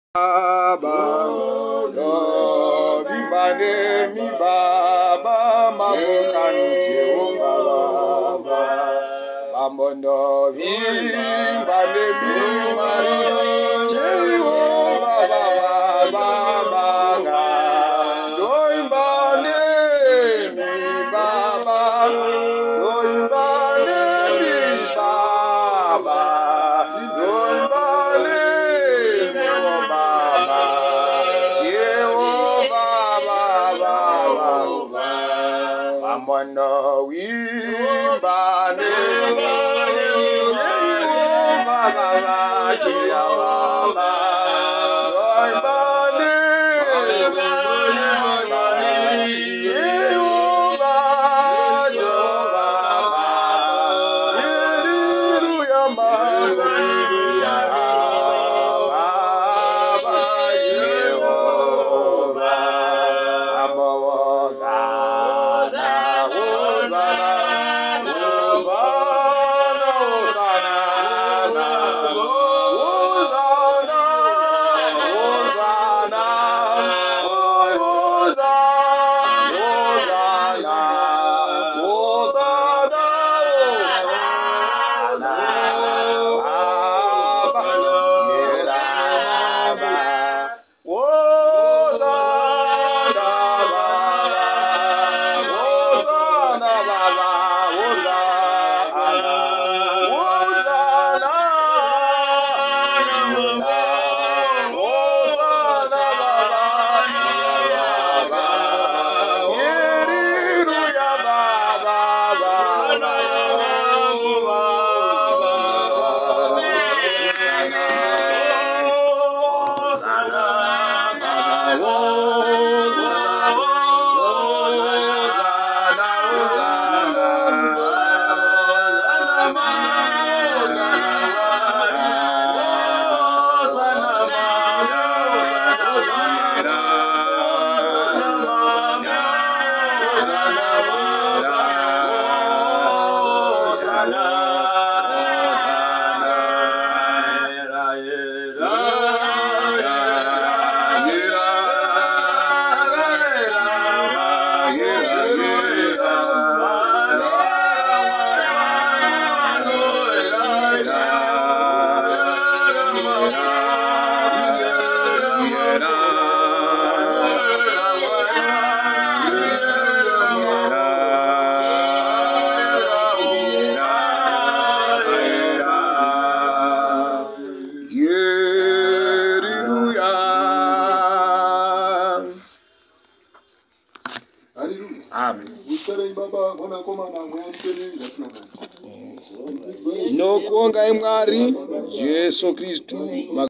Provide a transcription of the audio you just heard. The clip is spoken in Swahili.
Baba, no bimbane mi baba, mabokanu Jehova baba, mamono bimbane mi mari Jehova baba baba, no bimbane mi baba, no bimbane mi baba, no bimbane Amano wimbane Jehova baba Jehova wimbane Jehova Jehova hallelujah no kuonga Mwari Yesu Kristu.